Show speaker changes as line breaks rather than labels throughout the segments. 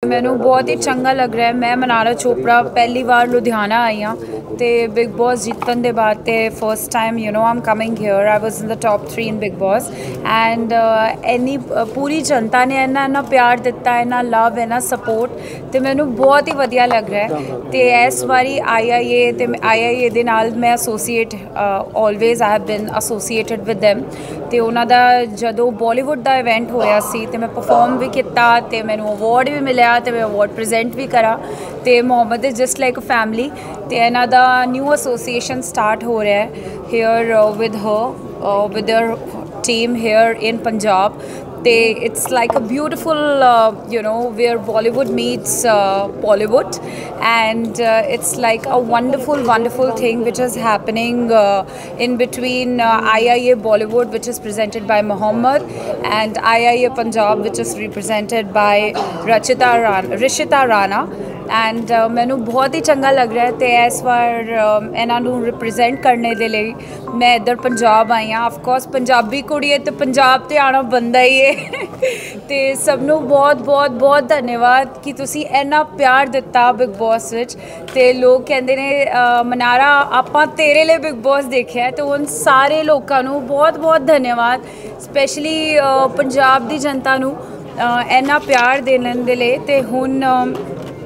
मैनू बहुत ही चंगा लग रहा है। मैं मनारा चोपड़ा पहली बार लुधियाना आई हाँ तो बिग बॉस जीतन के बाद तो first time I am coming here. I was in the top 3 in Bigg Boss and इन्नी पूरी जनता ने इन्ना प्यार दिता, इन्ना लव, इन्ना सपोर्ट, तो मैनू बहुत ही वधिया लग रहा है। तो इस बारी आई दे नाल मैं associate always I have been associated with them. तो उन्होंने जदों बॉलीवुड का इवेंट होया सी तो मैं परफॉर्म भी किया तो मैनू अवार्ड भी मिले तो मैं अवार्ड प्रेजेंट भी करा। तो Mohammad is just like a family. तो इन्हों का न्यू एसोसीएशन स्टार्ट हो रहा है here with her with their team here in Punjab. It's like a beautiful, where Bollywood meets Bollywood, and it's like a wonderful, wonderful thing which is happening in between IIA Bollywood, which is presented by Mohammed, and IIA Punjab, which is represented by Rishita Rana. And मैनू बहुत ही चंगा लग रहा है। तो इस बार इन्हों represent करने के लिए मैं इधर पंजाब आई हाँ। ऑफकोर्स पंजाबी कुड़ी है तो पंजाब तो आना बनता ही है। तो सबनों बहुत बहुत बहुत धन्यवाद कि तुसी इन्ना प्यार दिता बिग बॉस विच। तो लोग कहते हैं मनारा आपां तेरे लिए बिग बॉस देखा है, तो उन सारे लोगों को बहुत बहुत धन्यवाद, स्पैशली पंजाब की जनता नू इन्ना प्यार देने के लिए। तो हुण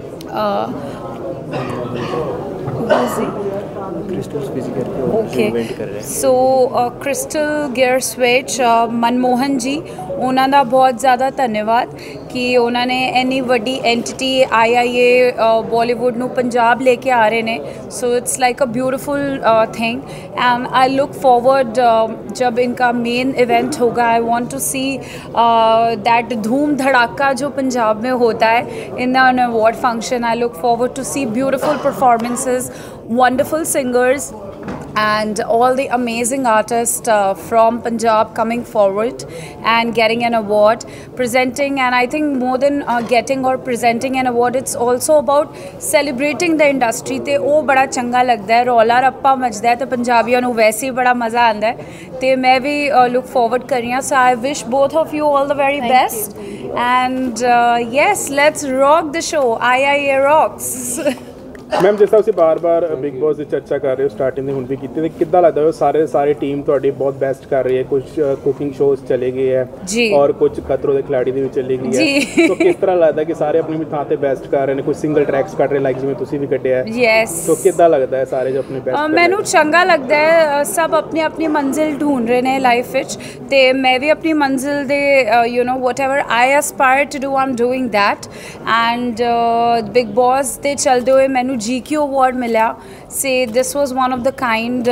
Crystal gear switch Manmohan ji, उन्होंने बहुत ज़्यादा धन्यवाद कि उन्होंने इन्नी वड्डी एंटिटी IIA बॉलीवुड नू पंजाब लेके आ रहे हैं। So it's like a beautiful thing and I look forward जब इनका मेन इवेंट होगा। I want to see that धूम धड़ाका जो पंजाब में होता है in an award function. I look forward to see beautiful performances, wonderful singers and all the amazing artists from Punjab coming forward and getting an award, presenting. And I think more than getting or presenting an award, it's also about celebrating the industry। तो वो बड़ा चंगा लगता है, रौला रप्पा मचदा है, तो पंजाबियों को वैसे ही बड़ा मज़ा आता है। तो मैं भी लुक फॉरवर्ड कर रही हूँ। So I wish both of you all the very best and yes, let's rock the show। IIA rocks।
Ma'am जिस तरह बार बार बिग बॉस की चर्चा कर रहे हो, स्टार्टिंग में हुण भी की, कितना लगता है सारे टीम थोड़ी बहुत बेस्ट कर रही है? कुछ कुकिंग शोज चले गए हैं और कुछ खतरों के खिलाड़ी भी चली गई है, तो किस तरह लगता है कि सारे अपनी थां ते बेस्ट कर रहे हैं? कुछ सिंगल ट्रैक्स कट रहे लाइक जिवें तुसीं भी कड्डिया है, तो कितना लगता है सारे जो अपने बेस्ट?
मैनू चंगा लगता है, सब अपनी अपनी मंजिल ढूंढ रहे हैं लाइफ विच। तो मैं भी अपनी मंजिल दे whatever I aspire to do, I'm doing that। and Bigg Boss दे चलते हुए मैनू GQ award मिला। So this was one of the kind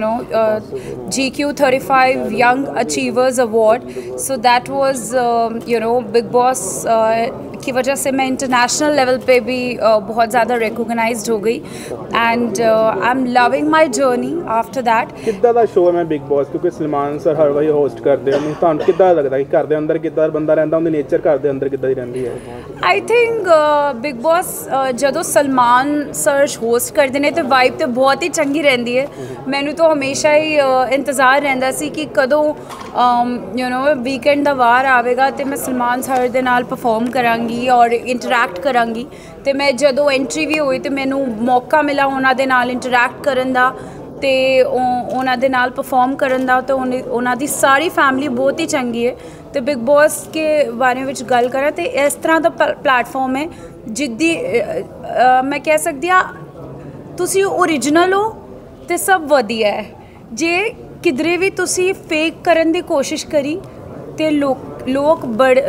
GQ 35 Young Achievers Award। so that was Bigg Boss की वजह से मैं इंटरनेशनल लेवल पे भी बहुत ज़्यादा रिकॉग्नाइज्ड हो गई and I am loving my journey after that.
किद्दां दा शो है मैं बिग बॉस, क्योंकि सलमान सर हर वारी होस्ट करते हैं, तुहानूं किद्दां लगदा कि घर दे अंदर किद्दां बंदा रहिंदा, उहदी नेचर घर दे अंदर किद्दां दी रहिंदी है?
आई थिंक बिग बॉस जदों सलमान सर होस्ट करते हैं तो वाइब तो बहुत ही चंगी रहिंदी है। मैनू तो हमेशा ही इंतज़ार रहिंदा सी कि कदों वीकेंड दा वार आवेगा तो मैं सलमान सर दे नाल परफॉर्म करांगी और इंटरैक्ट करांगी। तो मैं जदों एंट्री भी हुई तो मैनू मौका मिला उन्हां दे नाल इंटरैक्ट करन दा ते उन्हां दे नाल परफॉर्म करन दा। तो उन्हां दी सारी फैमिली बहुत ही चंगी है। तो बिग बॉस के बारे में गल करा तो इस तरह का प्लेटफॉर्म है जिद्दी मैं कह सकती हाँ तुसी ओरिजिनल हो तो सब वधिया है। जे किधरे भी तुसी फेक करन दी कोशिश करी तो लोग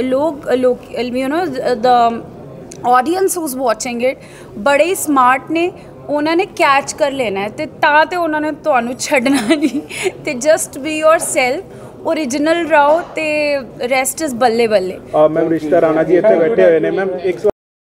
the audience who's watching it बड़े ही स्मार्ट ने, उन्होंने कैच कर लेना है तो उन्होंने तुहानू छड्डना नहीं। तो just be yourself, original रहो, तो रेस्ट इज बल्ले बल्ले।
मैम रिश्ता राणा जी इत्थे बैठे हुए ने, मैम एक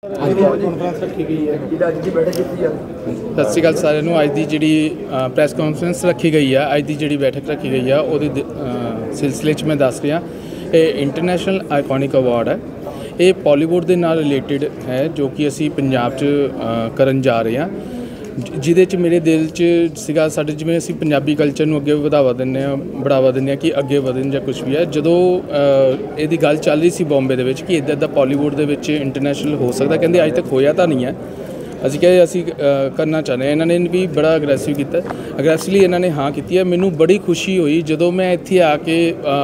सत श्री अकाल सारिਆਂ ਨੂੰ। ਅੱਜ ਦੀ ਜਿਹੜੀ ਪ੍ਰੈਸ ਕਾਨਫਰੰਸ ਰੱਖੀ ਗਈ ਆ, ਅੱਜ ਦੀ ਜਿਹੜੀ ਬੈਠਕ ਰੱਖੀ ਗਈ ਆ ਉਹਦੇ ਸਿਲਸਿਲੇ 'ਚ ਮੈਂ ਦੱਸ ਰਿਹਾ। ਇਹ ਇੰਟਰਨੈਸ਼ਨਲ ਆਈਕੋਨਿਕ ਅਵਾਰਡ ਹੈ, ਇਹ ਬਾਲੀਵੁੱਡ ਦੇ ਨਾਲ ਰਿਲੇਟਡ ਹੈ ਜੋ ਕਿ ਅਸੀਂ ਪੰਜਾਬ 'ਚ ਕਰਨ ਜਾ ਰਹੇ ਹਾਂ। ਜਿਹਦੇ 'ਚ ਮੇਰੇ ਦਿਲ 'ਚ ਸੀਗਾ ਸਾਡੇ ਜਿਵੇਂ ਅਸੀਂ ਪੰਜਾਬੀ ਕਲਚਰ ਨੂੰ ਅੱਗੇ ਬੜਾਵਾ ਦਿੰਦੇ ਹਾਂ ਕਿ ਅੱਗੇ ਵਧਣ ਜਾਂ ਕੁਛ ਵੀ ਹੈ। ਜਦੋਂ ਇਹਦੀ ਗੱਲ ਚੱਲ ਰਹੀ ਸੀ ਬੰਬੇ ਦੇ ਵਿੱਚ ਕਿ ਇੱਦਾਂ ਦਾ ਬਾਲੀਵੁੱਡ ਦੇ ਵਿੱਚ ਇੰਟਰਨੈਸ਼ਨਲ ਹੋ ਸਕਦਾ, ਕਹਿੰਦੇ ਅੱਜ ਤੱਕ ਹੋਇਆ ਤਾਂ ਨਹੀਂ ਹੈ। ਅਸੀਂ ਕਿਹਾ ਅਸੀਂ ਕਰਨਾ ਚਾਹੁੰਦੇ ਹਾਂ। ਇਹਨਾਂ ਨੇ ਵੀ ਬੜਾ ਅਗਰੈਸਿਵਲੀ ਇਹਨਾਂ ਨੇ ਹਾਂ ਕੀਤੀ ਹੈ। ਮੈਨੂੰ ਬੜੀ ਖੁਸ਼ੀ ਹੋਈ ਜਦੋਂ ਮੈਂ ਇੱਥੇ ਆ ਕੇ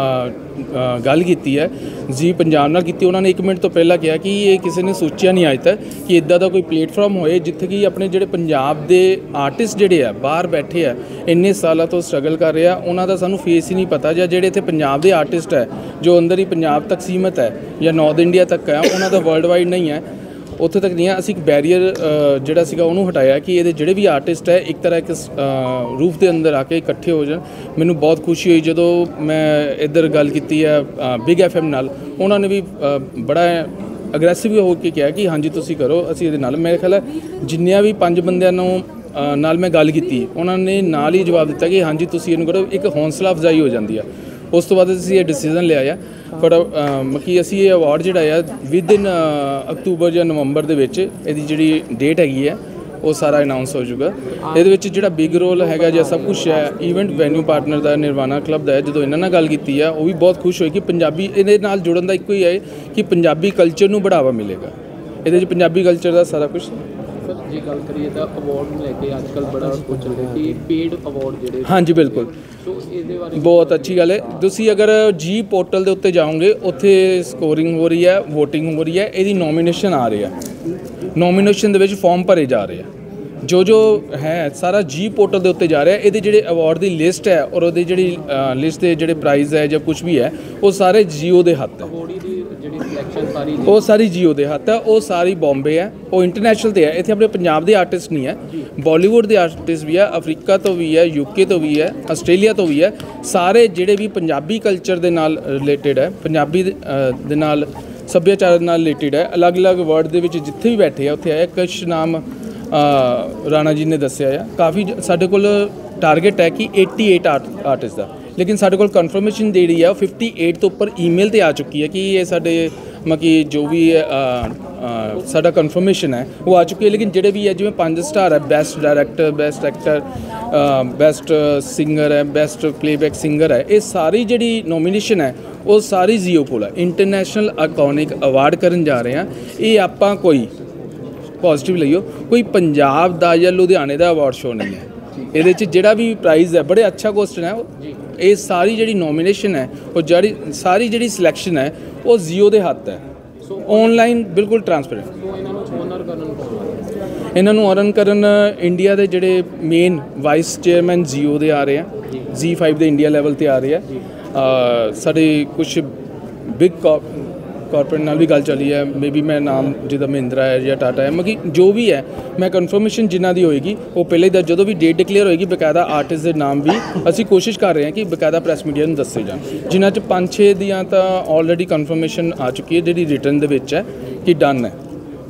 ਗੱਲ ਕੀਤੀ ਹੈ ਜੀ ਪੰਜਾਬ ਨਾਲ ਕੀਤੀ। ਉਹਨਾਂ ਨੇ 1 ਮਿੰਟ ਤੋਂ ਪਹਿਲਾਂ ਕਿਹਾ ਕਿ ਇਹ ਕਿਸੇ ਨੇ ਸੋਚਿਆ ਨਹੀਂ ਅੱਜ ਤੱਕ ਕਿ ਇੱਦਾਂ ਦਾ ਕੋਈ ਪਲੇਟਫਾਰਮ ਹੋਏ ਜਿੱਥੇ ਕਿ ਆਪਣੇ ਜਿਹੜੇ ਪੰਜਾਬ ਦੇ ਆਰਟਿਸਟ ਜਿਹੜੇ ਆ ਬਾਹਰ ਬੈਠੇ ਆ, ਇੰਨੇ ਸਾਲਾਂ ਤੋਂ ਸਟਰਗਲ ਕਰ ਰਹੇ ਆ, ਉਹਨਾਂ ਦਾ ਸਾਨੂੰ ਫੇਸ ਹੀ ਨਹੀਂ ਪਤਾ, ਜਾਂ ਜਿਹੜੇ ਇੱਥੇ ਪੰਜਾਬ ਦੇ ਆਰਟਿਸਟ ਹੈ ਜੋ ਅੰਦਰ ਹੀ ਪੰਜਾਬ ਤੱਕ ਸੀਮਤ ਹੈ ਜਾਂ ਨਾਰਥ ਇੰਡੀਆ ਤੱਕ ਹੈ, ਉਹਨਾਂ ਦਾ ਵਰਲਡ ਵਾਈਡ ਨਹੀਂ ਹੈ, ਉੱਥੇ ਤੱਕ ਨਹੀਂ ਹੈ। ਅਸੀਂ ਇੱਕ ਬੈਰੀਅਰ ਜਿਹੜਾ ਸੀਗਾ ਉਹਨੂੰ ਹਟਾਇਆ ਕਿ ਇਹਦੇ ਜਿਹੜੇ ਵੀ ਆਰਟਿਸਟ ਹੈ ਇੱਕ ਤਰ੍ਹਾਂ ਇੱਕ ਰੂਫ ਦੇ ਅੰਦਰ ਆ ਕੇ ਇਕੱਠੇ ਹੋ ਜਾਣ। ਮੈਨੂੰ ਬਹੁਤ ਖੁਸ਼ੀ ਹੋਈ ਜਦੋਂ ਮੈਂ ਇੱਧਰ ਗੱਲ ਕੀਤੀ ਹੈ ਬਿਗ FM ਨਾਲ। ਉਹਨਾਂ ਨੇ ਵੀ ਬੜਾ ਅਗਰੈਸਿਵ ਹੋ ਕੇ ਕਿਹਾ ਕਿ ਹਾਂਜੀ ਤੁਸੀਂ ਕਰੋ, ਅਸੀਂ ਇਹਦੇ ਨਾਲ। ਮੇਰੇ ਖਿਆਲ ਹੈ ਜਿੰਨਿਆਂ ਵੀ 5 ਬੰਦਿਆਂ ਨੂੰ ਨਾਲ ਮੈਂ ਗੱਲ ਕੀਤੀ, ਉਹਨਾਂ ਨੇ ਨਾਲ ਹੀ ਜਵਾਬ ਦਿੱਤਾ ਕਿ ਹਾਂਜੀ ਤੁਸੀਂ ਇਹਨੂੰ ਕਰੋ। ਇੱਕ ਹੌਸਲਾ ਅਫਜ਼ਾਈ ਹੋ ਜਾਂਦੀ ਆ। ਉਸ ਤੋਂ ਬਾਅਦ ਅਸੀਂ ਇਹ ਡਿਸੀਜ਼ਨ ਲਿਆ ਆ ਪਰ ਕਿ ਅਸੀਂ ਇਹ ਅਵਾਰਡ ਜਿਹੜਾ ਆ ਵਿਦਇਨ ਅਕਤੂਬਰ ਜਾਂ ਨਵੰਬਰ ਦੇ ਵਿੱਚ ਇਹਦੀ ਜਿਹੜੀ ਡੇਟ ਹੈਗੀ ਹੈ ਉਹ ਸਾਰਾ ਅਨਾਉਂਸ ਹੋ ਜਾਊਗਾ। ਇਹਦੇ ਵਿੱਚ ਜਿਹੜਾ ਬਿਗ ਰੋਲ ਹੈਗਾ ਜਾਂ ਸਭ ਕੁਛ ਹੈ ਈਵੈਂਟ ਵੈਨਿਊ ਪਾਰਟਨਰ ਦਾ ਨਿਰਵਾਣਾ ਕਲੱਬ ਦਾ ਹੈ। ਜਦੋਂ ਇਹਨਾਂ ਨਾਲ ਗੱਲ ਕੀਤੀ ਆ ਉਹ ਵੀ ਬਹੁਤ ਖੁਸ਼ ਹੋਏ ਕਿ ਪੰਜਾਬੀ ਇਹਦੇ ਨਾਲ ਜੁੜਨ ਦਾ ਇੱਕੋ ਹੀ ਹੈ ਕਿ ਪੰਜਾਬੀ ਕਲਚਰ ਨੂੰ ਬੜਾਵਾ ਮਿਲੇਗਾ। ਇਹਦੇ 'ਚ ਪੰਜਾਬੀ ਕਲਚਰ ਦਾ ਸਾਰਾ ਕੁਛ।
ਸਰ ਜੇ ਗੱਲ ਕਰੀਏ ਤਾਂ ਅਵਾਰਡ ਨੂੰ ਲੈ ਕੇ ਅੱਜ ਕੱਲ੍ਹ ਬੜਾ ਕੁਝ ਚੱਲ ਰਿਹਾ ਕਿ ਪੇਡ ਅਵਾਰਡ ਜਿਹੜੇ।
ਹਾਂਜੀ ਬਿਲਕੁਲ,
ਸੋ ਇਹਦੇ ਬਾਰੇ
ਬਹੁਤ ਅੱਛੀ ਗੱਲ ਹੈ। ਤੁਸੀਂ ਅਗਰ ਜੀ ਪੋਰਟਲ ਦੇ ਉੱਤੇ ਜਾਓਗੇ ਉੱਥੇ ਸਕੋਰਿੰਗ ਹੋ ਰਹੀ ਹੈ, VOTING ਹੋ ਰਹੀ ਹੈ, ਇਹਦੀ ਨੋਮੀਨੇਸ਼ਨ ਆ ਰਹੀ ਹੈ। ਨੋਮੀਨੇਸ਼ਨ ਦੇ ਵਿੱਚ ਫਾਰਮ ਭਰੇ ਜਾ ਰਹੇ ਆ, ਜੋ ਹੈ ਸਾਰਾ ਜੀ ਪੋਰਟਲ ਦੇ ਉੱਤੇ ਜਾ ਰਿਹਾ। ਇਹਦੇ ਜਿਹੜੇ ਅਵਾਰਡ ਦੀ ਲਿਸਟ ਹੈ ਔਰ ਉਹਦੀ ਜਿਹੜੀ ਲਿਸਟ ਦੇ ਜਿਹੜੇ ਪ੍ਰਾਈਜ਼ ਹੈ ਜਾਂ ਕੁਝ ਵੀ ਹੈ ਉਹ ਸਾਰੇ ਜੀਓ ਦੇ ਹੱਥ ਹੈ।
ਜਿਹੜੀ ਸਿਲੈਕਸ਼ਨ ਸਾਰੀ
ਉਹ ਸਾਰੀ ਜੀਓ ਦੇ ਹੱਥ ਹੈ। ਉਹ ਸਾਰੀ ਬੰਬੇ ਹੈ, ਉਹ ਇੰਟਰਨੈਸ਼ਨਲ ਤੇ ਹੈ। ਇੱਥੇ ਆਪਣੇ ਪੰਜਾਬ ਦੇ ਆਰਟਿਸਟ ਨਹੀਂ ਹੈ, ਬਾਲੀਵੁੱਡ ਦੇ ਆਰਟਿਸਟ ਵੀ ਹੈ, ਅਫਰੀਕਾ ਤੋਂ ਵੀ ਹੈ, UK ਤੋਂ ਵੀ ਹੈ, ਆਸਟ੍ਰੇਲੀਆ ਤੋਂ ਵੀ ਹੈ। ਸਾਰੇ ਜਿਹੜੇ ਵੀ ਪੰਜਾਬੀ ਕਲਚਰ ਦੇ ਨਾਲ ਰਿਲੇਟਡ ਹੈ, ਪੰਜਾਬੀ ਦੇ ਨਾਲ ਸੱਭਿਆਚਾਰ ਨਾਲ ਰਿਲੇਟਡ ਹੈ, ਅਲੱਗ-ਅਲੱਗ ਵਰਡ ਦੇ ਵਿੱਚ ਜਿੱਥੇ ਵੀ ਬੈਠੇ ਆ ਉੱਥੇ ਆਏ। ਕੁਛ ਨਾਮ ਰਾਣਾ ਜੀ ਨੇ ਦੱਸਿਆ ਆ। ਕਾਫੀ ਸਾਡੇ ਕੋਲ ਟਾਰਗੇਟ ਹੈ ਕਿ 88 ਆਰਟਿਸਟ ਦਾ, ਲੇਕਿਨ ਸਾਡੇ ਕੋਲ ਕਨਫਰਮੇਸ਼ਨ ਦੇ ਰਹੀ ਹੈ 58 ਤੋਂ ਉੱਪਰ ਈਮੇਲ ਤੇ ਆ ਚੁੱਕੀ ਹੈ ਕਿ ਇਹ ਸਾਡੇ ਮਤਲਬ ਜੋ ਵੀ ਸਾਡਾ ਕਨਫਰਮੇਸ਼ਨ ਹੈ ਉਹ ਆ ਚੁੱਕੀ ਹੈ। ਲੇਕਿਨ ਜਿਹੜੇ ਵੀ ਹੈ ਜਿਵੇਂ 5 ਸਟਾਰ ਹੈ, best director, best actor, best singer ਹੈ, ਬੈਸਟ ਪਲੇਬੈਕ ਸਿੰਗਰ ਹੈ, ਇਹ ਸਾਰੀ ਜਿਹੜੀ ਨੋਮੀਨੇਸ਼ਨ ਹੈ ਉਹ ਸਾਰੀ ਜੀਓ ਕੋਲ ਹੈ। ਇੰਟਰਨੈਸ਼ਨਲ ਆਈਕੋਨਿਕ ਅਵਾਰਡ ਕਰਨ ਜਾ ਰਹੇ ਹਾਂ। ਇਹ ਆਪਾਂ ਕੋਈ ਪੋਜ਼ਿਟਿਵ ਲਈਓ, ਕੋਈ ਪੰਜਾਬ ਦਾ ਜਾਂ ਲੁਧਿਆਣੇ ਦਾ ਅਵਾਰਡ ਸ਼ੋਅ ਨਹੀਂ ਹੈ। ਇਹਦੇ 'ਚ ਜਿਹੜਾ ਵੀ ਪ੍ਰਾਈਜ਼ ਹੈ, ਬੜੇ ਅੱਛਾ ਕੁਐਸਚਨ ਹੈ। ਇਹ ਸਾਰੀ ਜਿਹੜੀ ਨੋਮੀਨੇਸ਼ਨ ਹੈ ਉਹ ਸਾਰੀ ਜਿਹੜੀ ਸਿਲੈਕਸ਼ਨ ਹੈ ਉਹ ਜੀਓ ਦੇ ਹੱਥ ਹੈ। ਆਨਲਾਈਨ ਬਿਲਕੁਲ ਟਰਾਂਸਪੇਰੈਂਟ। ਇਹਨਾਂ ਨੂੰ ਆਨਰ ਕਰਨ ਇੰਡੀਆ ਦੇ ਜਿਹੜੇ ਮੇਨ ਵਾਈਸ ਚੇਅਰਮੈਨ ਜੀਓ ਦੇ ਆ ਰਹੇ ਆ, Z5 ਦੇ ਇੰਡੀਆ ਲੈਵਲ ਤੇ ਆ ਰਹੇ ਆ। ਸਾਡੇ ਕੁਛ ਬਿਗ ਕਾਰਪੋਰੇਟ ਨਾਲ ਵੀ ਗੱਲ ਚੱਲੀ ਹੈ। ਮੇਬੀ ਮੈਂ ਨਾਮ ਜਿੱਦਾਂ ਮਹਿੰਦਰਾ ਹੈ ਜਾਂ ਟਾਟਾ ਹੈ, ਮਤਲਬ ਜੋ ਵੀ ਹੈ ਮੈਂ ਕਨਫਰਮੇਸ਼ਨ ਜਿਨ੍ਹਾਂ ਦੀ ਹੋਏਗੀ ਉਹ ਪਹਿਲੇ ਹੀ ਜਦੋਂ ਵੀ ਡੇਟ ਡਿਕਲੇਅਰ ਹੋਏਗੀ ਬਕਾਇਦਾ ਆਰਟਿਸਟ ਦੇ ਨਾਮ ਵੀ ਅਸੀਂ ਕੋਸ਼ਿਸ਼ ਕਰ ਰਹੇ ਹਾਂ ਕਿ ਬਕਾਇਦਾ ਪ੍ਰੈਸ ਮੀਡੀਆ ਨੂੰ ਦੱਸੇ ਜਾਣ। ਜਿਨ੍ਹਾਂ 'ਚ 5-6 ਦੀਆਂ ਤਾਂ ਆਲਰੇਡੀ ਕਨਫਰਮੇਸ਼ਨ ਆ ਚੁੱਕੀ ਹੈ ਜਿਹੜੀ ਰਿਟਰਨ ਦੇ ਵਿੱਚ ਹੈ ਕਿ ਡਨ ਹੈ।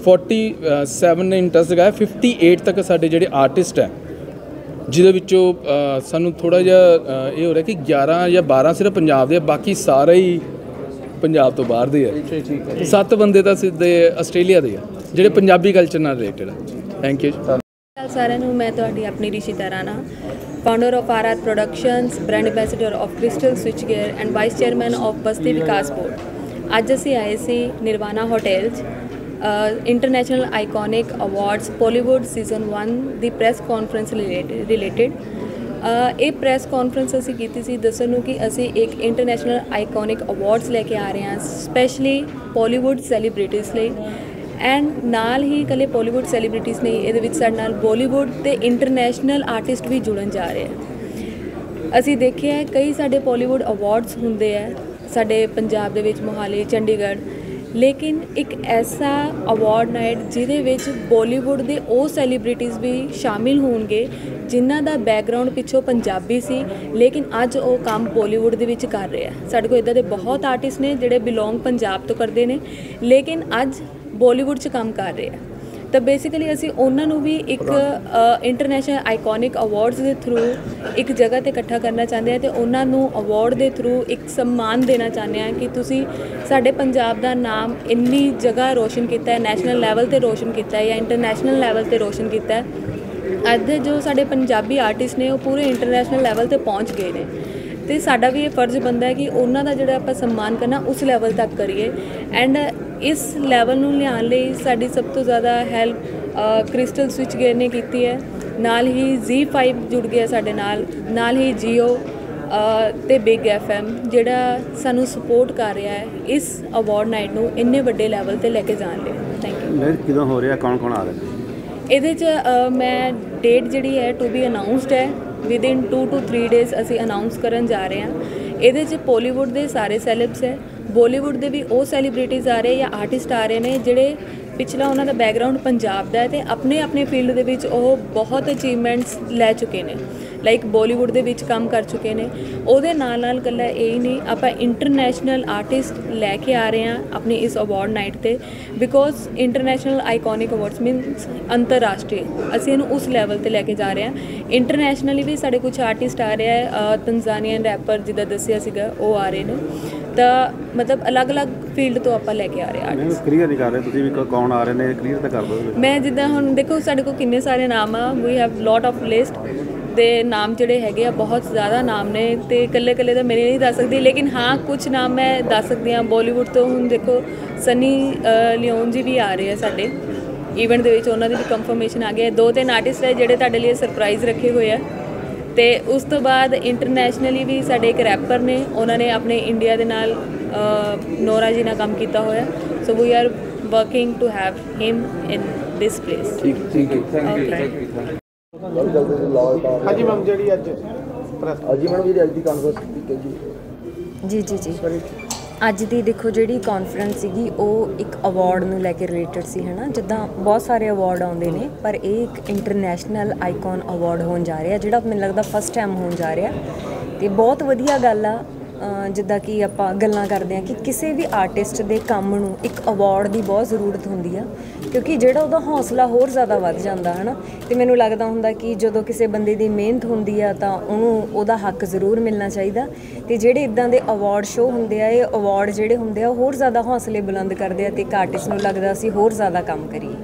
47 ਨੇ ਇੰਟਰਸਟ ਲਗਾਇਆ। 58 ਤੱਕ ਸਾਡੇ ਜਿਹੜੇ ਆਰਟਿਸਟ ਹੈ ਜਿਹਦੇ ਵਿੱਚੋਂ ਸਾਨੂੰ ਥੋੜ੍ਹਾ ਜਿਹਾ ਇਹ ਹੋ ਰਿਹਾ ਕਿ 11 ਜਾਂ 12 ਸਿਰਫ ਪੰਜਾਬ ਦੇ, ਬਾਕੀ ਸਾਰੇ ਹੀ ਪੰਜਾਬ ਤੋਂ ਬਾਹਰ ਦੇ ਆ। 7 ਬੰਦੇ ਤਾਂ ਸਿੱਧੇ ਆਸਟ੍ਰੇਲੀਆ ਦੇ ਆ ਜਿਹੜੇ ਪੰਜਾਬੀ ਕਲਚਰ ਨਾਲ ਰਿਲੇਟਡ ਆ। ਥੈਂਕ ਯੂ
ਸਾਰਿਆਂ ਨੂੰ। ਮੈਂ ਤੁਹਾਡੀ ਆਪਣੀ Rishita Rana, founder of RR productions, brand ambassador of Crystal switchgear and vice chairman of Basti Vikas board. ਅੱਜ ਅਸੀਂ ਆਏ ਸੀ ਨਿਰਵਾਣਾ ਹੋਟਲ 'ਚ international iconic awards Pollywood season 1 ਦੀ ਪ੍ਰੈਸ ਕਾਨਫਰੰਸ ਰਿਲੇਟਡ। ਇਹ ਪ੍ਰੈਸ ਕਾਨਫਰੰਸ ਅਸੀਂ ਕੀਤੀ ਸੀ ਦੱਸਣ ਨੂੰ ਕਿ ਅਸੀਂ ਇੱਕ ਇੰਟਰਨੈਸ਼ਨਲ ਆਈਕੋਨਿਕ ਅਵਾਰਡਸ ਲੈ ਕੇ ਆ ਰਹੇ ਹਾਂ ਸਪੈਸ਼ਲੀ ਪੋਲੀਵੁੱਡ ਸੈਲੀਬ੍ਰਿਟੀਜ਼ ਲਈ। ਐਂਡ ਨਾਲ ਹੀ ਇਕੱਲੇ ਪੋਲੀਵੁੱਡ ਸੈਲੀਬ੍ਰਿਟੀਜ਼ ਨਹੀਂ, ਇਹਦੇ ਵਿੱਚ ਸਾਡੇ ਨਾਲ ਬੋਲੀਵੁੱਡ ਅਤੇ ਇੰਟਰਨੈਸ਼ਨਲ ਆਰਟਿਸਟ ਵੀ ਜੁੜਨ ਜਾ ਰਹੇ ਆ। ਅਸੀਂ ਦੇਖਿਆ ਕਈ ਸਾਡੇ ਪੋਲੀਵੁੱਡ ਅਵਾਰਡਸ ਹੁੰਦੇ ਆ ਸਾਡੇ ਪੰਜਾਬ ਦੇ ਵਿੱਚ, ਮੋਹਾਲੀ, ਚੰਡੀਗੜ੍ਹ, ਲੇਕਿਨ ਇੱਕ ਐਸਾ ਅਵਾਰਡ ਨਾਈਟ ਜਿਹਦੇ ਵਿੱਚ ਬੋਲੀਵੁੱਡ ਦੇ ਉਹ ਸੈਲੀਬ੍ਰਿਟੀਜ਼ ਵੀ ਸ਼ਾਮਿਲ ਹੋਣਗੇ ਜਿਨ੍ਹਾਂ ਦਾ ਬੈਕਗਰਾਊਂਡ ਪਿੱਛੋਂ ਪੰਜਾਬੀ ਸੀ ਲੇਕਿਨ ਅੱਜ ਉਹ ਕੰਮ ਬੋਲੀਵੁੱਡ ਦੇ ਵਿੱਚ ਕਰ ਰਹੇ ਆ। ਸਾਡੇ ਕੋਲ ਇੱਦਾਂ ਦੇ ਬਹੁਤ ਆਰਟਿਸਟ ਨੇ ਜਿਹੜੇ ਬਿਲੋਂਗ ਪੰਜਾਬ ਤੋਂ ਕਰਦੇ ਨੇ ਲੇਕਿਨ ਅੱਜ ਬੋਲੀਵੁੱਡ 'ਚ ਕੰਮ ਕਰ ਰਹੇ ਆ। ਤਾਂ ਬੇਸਿਕਲੀ ਅਸੀਂ ਉਹਨਾਂ ਨੂੰ ਵੀ ਇੱਕ ਇੰਟਰਨੈਸ਼ਨਲ ਆਈਕੋਨਿਕ ਅਵਾਰਡਸ ਦੇ ਥਰੂ ਇੱਕ ਜਗ੍ਹਾ 'ਤੇ ਇਕੱਠਾ ਕਰਨਾ ਚਾਹੁੰਦੇ ਹਾਂ ਅਤੇ ਉਹਨਾਂ ਨੂੰ ਅਵਾਰਡ ਦੇ ਥਰੂ ਇੱਕ ਸਨਮਾਨ ਦੇਣਾ ਚਾਹੁੰਦੇ ਹਾਂ ਕਿ ਤੁਸੀਂ ਸਾਡੇ ਪੰਜਾਬ ਦਾ ਨਾਮ ਇੰਨੀ ਜਗ੍ਹਾ ਰੋਸ਼ਨ ਕੀਤਾ ਹੈ, ਨੈਸ਼ਨਲ ਲੈਵਲ 'ਤੇ ਰੋਸ਼ਨ ਕੀਤਾ ਹੈ ਜਾਂ ਇੰਟਰਨੈਸ਼ਨਲ ਲੈਵਲ 'ਤੇ ਰੋਸ਼ਨ ਕੀਤਾ ਹੈ। ਅੱਜ ਦੇ ਜੋ ਸਾਡੇ ਪੰਜਾਬੀ ਆਰਟਿਸਟ ਨੇ ਉਹ ਪੂਰੇ ਇੰਟਰਨੈਸ਼ਨਲ ਲੈਵਲ ਤੇ ਪਹੁੰਚ ਗਏ ਨੇ ਤੇ ਸਾਡਾ ਵੀ ਇਹ ਫਰਜ਼ ਬਣਦਾ ਹੈ ਕਿ ਉਹਨਾਂ ਦਾ ਜਿਹੜਾ ਆਪਾਂ ਸਨਮਾਨ ਕਰਨਾ ਉਸ ਲੈਵਲ ਤੱਕ ਕਰੀਏ। ਐਂਡ ਇਸ ਲੈਵਲ ਨੂੰ ਲਿਆਉਣ ਲਈ ਸਾਡੀ ਸਭ ਤੋਂ ਜ਼ਿਆਦਾ ਹੈਲਪ ਕ੍ਰਿਸਟਲ ਸਵਿਚਗੇਅਰ ਨੇ ਕੀਤੀ ਹੈ। ਨਾਲ ਹੀ Z5 ਜੁੜ ਗਿਆ ਸਾਡੇ ਨਾਲ ਹੀ ਜੀਓ ਤੇ ਬਿਗ FM ਜਿਹੜਾ ਸਾਨੂੰ ਸਪੋਰਟ ਕਰ ਰਿਹਾ ਹੈ ਇਸ ਅਵਾਰਡ ਨਾਈਟ ਨੂੰ ਇੰਨੇ ਵੱਡੇ ਲੈਵਲ ਤੇ ਲੈ ਕੇ ਜਾਣ ਲਈ। Thank you.
ਕਿਦੋਂ ਹੋ ਰਿਹਾ, ਕੌਣ ਕੌਣ ਆ ਰਿਹਾ?
ਇਹਦੇ 'ਚ ਮੈਂ ਡੇਟ ਜਿਹੜੀ ਹੈ ਟੂ ਬੀ ਅਨਾਊਂਸਡ ਹੈ। ਵਿਦਿਨ 2 to 3 ਡੇਜ਼ ਅਸੀਂ ਅਨਾਊਂਸ ਕਰਨ ਜਾ ਰਹੇ ਹਾਂ। ਇਹਦੇ 'ਚ ਪੋਲੀਵੁੱਡ ਦੇ ਸਾਰੇ ਸੈਲਬਸ ਹੈ, ਬੋਲੀਵੁੱਡ ਦੇ ਵੀ ਉਹ ਸੈਲੀਬ੍ਰਿਟੀਜ਼ ਆ ਰਹੇ ਜਾਂ ਆਰਟਿਸਟ ਆ ਰਹੇ ਨੇ ਜਿਹੜੇ ਪਿਛਲਾ ਉਹਨਾਂ ਦਾ ਬੈਕਗਰਾਊਂਡ ਪੰਜਾਬ ਦਾ ਹੈ ਤੇ ਆਪਣੇ ਫੀਲਡ ਦੇ ਵਿੱਚ ਉਹ ਬਹੁਤ ਅਚੀਵਮੈਂਟਸ ਲੈ ਚੁੱਕੇ ਨੇ। ਲਾਈਕ ਬੋਲੀਵੁੱਡ ਦੇ ਵਿੱਚ ਕੰਮ ਕਰ ਚੁੱਕੇ ਨੇ। ਉਹਦੇ ਨਾਲ ਇਕੱਲਾ ਇਹ ਹੀ ਨਹੀਂ, ਆਪਾਂ ਇੰਟਰਨੈਸ਼ਨਲ ਆਰਟਿਸਟ ਲੈ ਕੇ ਆ ਰਹੇ ਹਾਂ ਆਪਣੀ ਇਸ ਅਵਾਰਡ ਨਾਈਟ 'ਤੇ because international iconic awards means ਅੰਤਰਰਾਸ਼ਟਰੀ ਅਸੀਂ ਇਹਨੂੰ ਉਸ ਲੈਵਲ 'ਤੇ ਲੈ ਕੇ ਜਾ ਰਹੇ ਹਾਂ। ਇੰਟਰਨੈਸ਼ਨਲੀ ਵੀ ਸਾਡੇ ਕੁਝ ਆਰਟਿਸਟ ਆ ਰਹੇ ਹੈ, ਤੰਜ਼ਾਨੀਅਨ ਰੈਪਰ ਜਿੱਦਾਂ ਦੱਸਿਆ ਸੀਗਾ ਉਹ ਆ ਰਹੇ ਨੇ। ਤਾਂ ਮਤਲਬ ਅਲੱਗ-ਅਲੱਗ ਫੀਲਡ ਤੋਂ ਆਪਾਂ ਲੈ ਕੇ ਆ ਰਹੇ ਆਰਟਿਸਟ।
ਕਲੀਅਰ ਨਹੀਂ ਕਰ ਰਹੇ ਤੁਸੀਂ ਵੀ ਕੌਣ ਆ ਰਹੇ ਨੇ, ਕਲੀਅਰ ਤਾਂ ਕਰ ਦਿਓ।
ਮੈਂ ਜਿੱਦਾਂ ਹੁਣ ਦੇਖੋ ਸਾਡੇ ਕੋਲ ਕਿੰਨੇ ਸਾਰੇ ਨਾਮ ਆ, we have lot of list ਦੇ ਨਾਮ ਜਿਹੜੇ ਹੈਗੇ ਆ, ਬਹੁਤ ਜ਼ਿਆਦਾ ਨਾਮ ਨੇ ਤੇ ਇਕੱਲੇ ਤਾਂ ਮੇਰੇ ਨਹੀਂ ਦੱਸ ਸਕਦੀ, ਲੇਕਿਨ ਹਾਂ ਕੁਝ ਨਾਮ ਮੈਂ ਦੱਸ ਸਕਦੀ ਹਾਂ। ਬੋਲੀਵੁੱਡ ਤੋਂ ਹੁਣ ਦੇਖੋ ਸਨੀ ਲਿਓਨ ਜੀ ਵੀ ਆ ਰਹੇ ਆ ਸਾਡੇ ਈਵੈਂਟ ਦੇ ਵਿੱਚ, ਉਹਨਾਂ ਦੀ ਵੀ ਕੰਫਰਮੇਸ਼ਨ ਆ ਗਿਆ। 2-3 ਆਰਟਿਸਟ ਹੈ ਜਿਹੜੇ ਤੁਹਾਡੇ ਲਈ ਸਰਪ੍ਰਾਈਜ਼ ਰੱਖੇ ਹੋਏ ਆ। ਤੇ ਉਸ ਤੋਂ ਬਾਅਦ ਇੰਟਰਨੈਸ਼ਨਲੀ ਵੀ ਸਾਡੇ ਇੱਕ ਰੈਪਰ ਨੇ, ਉਹਨਾਂ ਨੇ ਆਪਣੇ ਇੰਡੀਆ ਦੇ ਨਾਲ ਨੋਰਾ ਜੀ ਨਾਲ ਕੰਮ ਕੀਤਾ ਹੋਇਆ। So we are working to have him in this place.
ਠੀਕ ਹੈ।
ਹਾਂਜੀ ਮੈਮ, ਜਿਹੜੀ ਅੱਜ
ਮੈਡਮ ਜਿਹੜੀ ਅੱਜ ਦੀ ਕਾਨਫਰੰਸ
ਜੀ ਅੱਜ ਦੀ ਦੇਖੋ ਜਿਹੜੀ ਕਾਨਫਰੰਸ ਸੀਗੀ ਉਹ ਇੱਕ ਅਵਾਰਡ ਨੂੰ ਲੈ ਕੇ ਰਿਲੇਟਡ ਸੀ, ਹੈ ਨਾ। ਜਿੱਦਾਂ ਬਹੁਤ ਸਾਰੇ ਅਵਾਰਡ ਆਉਂਦੇ ਨੇ ਪਰ ਇਹ ਇੱਕ ਇੰਟਰਨੈਸ਼ਨਲ ਆਈਕਨ ਅਵਾਰਡ ਹੋਣ ਜਾ ਰਿਹਾ, ਜਿਹੜਾ ਮੈਨੂੰ ਲੱਗਦਾ ਫਸਟ ਟਾਈਮ ਹੋਣ ਜਾ ਰਿਹਾ ਤੇ ਬਹੁਤ ਵਧੀਆ ਗੱਲ ਆ। ਜਿੱਦਾਂ ਕਿ ਆਪਾਂ ਗੱਲਾਂ ਕਰਦੇ ਹਾਂ ਕਿ ਕਿਸੇ ਵੀ ਆਰਟਿਸਟ ਦੇ ਕੰਮ ਨੂੰ ਇੱਕ ਅਵਾਰਡ ਦੀ ਬਹੁਤ ਜ਼ਰੂਰਤ ਹੁੰਦੀ ਆ, ਕਿਉਂਕਿ ਜਿਹੜਾ ਉਹਦਾ ਹੌਸਲਾ ਹੋਰ ਜ਼ਿਆਦਾ ਵੱਧ ਜਾਂਦਾ ਹੈ ਨਾ। ਤੇ ਮੈਨੂੰ ਲੱਗਦਾ ਹੁੰਦਾ ਕਿ ਜਦੋਂ ਕਿਸੇ ਬੰਦੇ ਦੀ ਮਿਹਨਤ ਹੁੰਦੀ ਆ ਤਾਂ ਉਹਨੂੰ ਉਹਦਾ ਹੱਕ ਜ਼ਰੂਰ ਮਿਲਣਾ ਚਾਹੀਦਾ। ਤੇ ਜਿਹੜੇ ਇੱਦਾਂ ਦੇ ਅਵਾਰਡ ਸ਼ੋਅ ਹੁੰਦੇ ਆ, ਇਹ ਅਵਾਰਡ ਜਿਹੜੇ ਹੁੰਦੇ ਆ ਉਹ ਹੋਰ ਜ਼ਿਆਦਾ ਹੌਸਲੇ ਬੁਲੰਦ ਕਰਦੇ ਆ ਤੇ ਇੱਕ ਆਰਟਿਸਟ ਨੂੰ ਲੱਗਦਾ ਅਸੀਂ ਹੋਰ ਜ਼ਿਆਦਾ ਕੰਮ ਕਰੀਏ।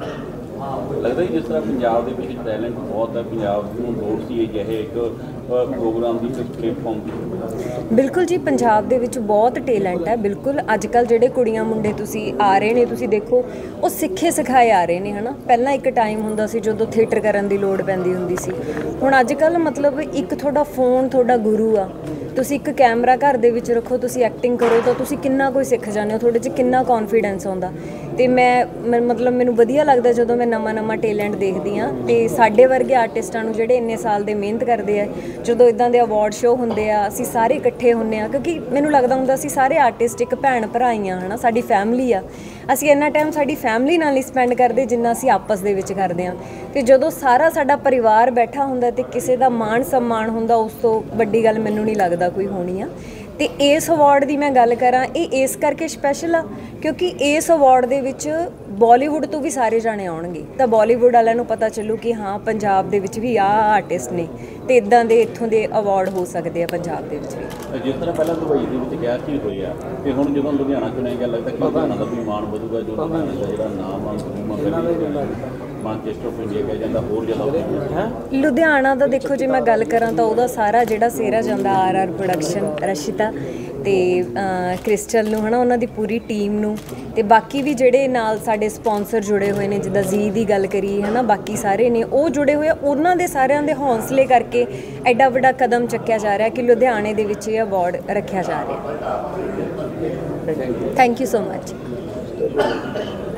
ਲੱਗਦਾ ਜਿਸ ਤਰ੍ਹਾਂ ਪੰਜਾਬ ਦੇ ਵਿੱਚ ਟੈਲੈਂਟ ਬਹੁਤ ਹੈ, ਪੰਜਾਬ ਨੂੰ ਲੋੜ ਸੀ ਅਜਿਹੇ ਇੱਕ ਪ੍ਰੋਗਰਾਮ ਦੀ, ਇੱਕ ਪਲੇਟਫਾਰਮ ਦੀ।
ਬਿਲਕੁਲ ਜੀ, ਪੰਜਾਬ ਦੇ ਵਿੱਚ ਬਹੁਤ ਟੈਲੈਂਟ ਹੈ। ਬਿਲਕੁਲ ਅੱਜ ਕੱਲ੍ਹ ਜਿਹੜੇ ਕੁੜੀਆਂ ਮੁੰਡੇ ਤੁਸੀਂ ਆ ਰਹੇ ਨੇ, ਤੁਸੀਂ ਦੇਖੋ ਉਹ ਸਿੱਖੇ ਸਿਖਾਏ ਆ ਰਹੇ ਨੇ, ਹੈ ਨਾ। ਪਹਿਲਾਂ ਇੱਕ ਟਾਈਮ ਹੁੰਦਾ ਸੀ ਜਦੋਂ ਥੀਏਟਰ ਕਰਨ ਦੀ ਲੋੜ ਪੈਂਦੀ ਹੁੰਦੀ ਸੀ। ਹੁਣ ਅੱਜ ਕੱਲ੍ਹ ਮਤਲਬ ਇੱਕ ਤੁਹਾਡਾ ਫੋਨ ਤੁਹਾਡਾ ਗੁਰੂ ਆ। ਤੁਸੀਂ ਇੱਕ ਕੈਮਰਾ ਘਰ ਦੇ ਵਿੱਚ ਰੱਖੋ, ਤੁਸੀਂ ਐਕਟਿੰਗ ਕਰੋ ਤਾਂ ਤੁਸੀਂ ਕਿੰਨਾ ਕੁਝ ਸਿੱਖ ਜਾਂਦੇ ਹੋ, ਤੁਹਾਡੇ 'ਚ ਕਿੰਨਾ ਕੌਨਫੀਡੈਂਸ ਆਉਂਦਾ। ਤੇ ਮੈਂ ਮਤਲਬ ਮੈਨੂੰ ਵਧੀਆ ਲੱਗਦਾ ਜਦੋਂ ਮੈਂ ਨਵਾਂ ਟੈਲੈਂਟ ਦੇਖਦੀ ਹਾਂ। ਤੇ ਸਾਡੇ ਵਰਗੇ ਆਰਟਿਸਟਾਂ ਨੂੰ ਜਿਹੜੇ ਇੰਨੇ ਸਾਲ ਦੇ ਮਿਹਨਤ ਕਰਦੇ ਆ, ਜਦੋਂ ਇੱਦਾਂ ਦੇ ਅਵਾਰਡ ਸ਼ੋਅ ਹੁੰਦੇ ਆ ਅਸੀਂ ਸਾਰੇ ਇਕੱਠੇ ਹੁੰਦੇ ਆ, ਕਿਉਂਕਿ ਮੈਨੂੰ ਲੱਗਦਾ ਹੁੰਦਾ ਅਸੀਂ ਸਾਰੇ ਆਰਟਿਸਟ ਇੱਕ ਭੈਣ ਭਰਾ ਹੀ ਆ, ਹੈ ਨਾ। ਸਾਡੀ ਫੈਮਿਲੀ ਆ। ਅਸੀਂ ਇੰਨਾ ਟਾਈਮ ਸਾਡੀ ਫੈਮਿਲੀ ਨਾਲ ਨਹੀਂ ਸਪੈਂਡ ਕਰਦੇ ਜਿੰਨਾ ਅਸੀਂ ਆਪਸ ਦੇ ਵਿੱਚ ਕਰਦੇ ਹਾਂ। ਤੇ ਜਦੋਂ ਸਾਰਾ ਸਾਡਾ ਪਰਿਵਾਰ ਬੈਠਾ ਹੁੰਦਾ ਤੇ ਕਿਸੇ ਦਾ ਮਾਣ ਸਨਮਾਨ ਹੁੰਦਾ, ਉਸ ਤੋਂ ਵੱਡੀ ਗੱਲ ਮੈਨੂੰ ਨਹੀਂ ਲੱਗਦਾ ਕੋਈ ਹੋਣੀ ਆ। ਤੇ ਇਸ ਅਵਾਰਡ ਦੀ ਮੈਂ ਗੱਲ ਕਰਾਂ, ਇਹ ਇਸ ਕਰਕੇ ਸਪੈਸ਼ਲ ਆ ਕਿਉਂਕਿ ਇਸ ਅਵਾਰਡ ਦੇ ਵਿੱਚ ਬਾਲੀਵੁੱਡ ਤੋਂ ਵੀ ਸਾਰੇ ਜਾਣੇ ਆਉਣਗੇ, ਤਾਂ ਬਾਲੀਵੁੱਡ ਵਾਲਿਆਂ ਨੂੰ ਪਤਾ ਚੱਲੂ ਕਿ ਹਾਂ ਪੰਜਾਬ ਦੇ ਵਿੱਚ ਵੀ ਆਹ ਆਰਟਿਸਟ ਨੇ ਤੇ ਇੱਦਾਂ ਦੇ ਇੱਥੋਂ ਦੇ ਅਵਾਰਡ ਹੋ ਸਕਦੇ ਆ ਪੰਜਾਬ ਦੇ ਵਿੱਚ ਵੀ।
ਜਿਸ ਤਰ੍ਹਾਂ ਪਹਿਲਾਂ ਦੁਬਈ ਦੇ ਵਿੱਚ ਗੈਰ ਚੀਜ਼ ਹੋਈ ਆ ਤੇ ਹੁਣ ਜਦੋਂ ਲੁਧਿਆਣਾ ਚੁਣਿਆ ਗਿਆ, ਲੱਗਦਾ ਕਿ ਲੁਧਿਆਣਾ ਦਾ ਵੀ ਮਾਣ ਵਧੂਗਾ, ਜੋ ਲੁਧਿਆਣਾ ਦਾ ਜਿਹੜਾ ਨਾਮ ਆ ਮਾਨਚੈਸਟਰ ਆਫ ਇੰਡੀਆ ਕਿਹਾ ਜਾਂਦਾ ਹੋਰ ਜ਼ਿਆਦਾ।
ਲੁਧਿਆਣਾ ਦਾ ਦੇਖੋ ਜੇ ਮੈਂ ਗੱਲ ਕਰਾਂ ਤਾਂ ਉਹਦਾ ਸਾਰਾ ਜਿਹੜਾ ਸਿਹਰਾ ਜਾਂਦਾ RR ਪ੍ਰੋਡਕਸ਼ਨ, ਰਸ਼ਿਤਾ ਤੇ ਕ੍ਰਿਸਟਲ ਨੂੰ, ਹੈ ਨਾ, ਉਹਨਾਂ ਦੀ ਪੂਰੀ ਟੀਮ ਨੂੰ, ਤੇ ਬਾਕੀ ਵੀ ਜਿਹੜੇ ਨਾਲ ਸਾਡੇ ਸਪਾਂਸਰ ਜੁੜੇ ਹੋਏ ਨੇ, ਜਿੱਦਾਂ ਜ਼ੀ ਦੀ ਗੱਲ ਕਰੀ, ਹੈ ਨਾ, ਬਾਕੀ ਸਾਰੇ ਨੇ ਉਹ ਜੁੜੇ ਹੋਏ ਆ। ਉਹਨਾਂ ਦੇ ਸਾਰਿਆਂ ਦੇ ਹੌਸਲੇ ਕਰਕੇ ਐਡਾ ਵੱਡਾ ਕਦਮ ਚੱਕਿਆ ਜਾ ਰਿਹਾ ਕਿ ਲੁਧਿਆਣੇ ਦੇ ਵਿੱਚ ਇਹ ਅਵਾਰਡ ਰੱਖਿਆ ਜਾ ਰਿਹਾ। Thank you so much.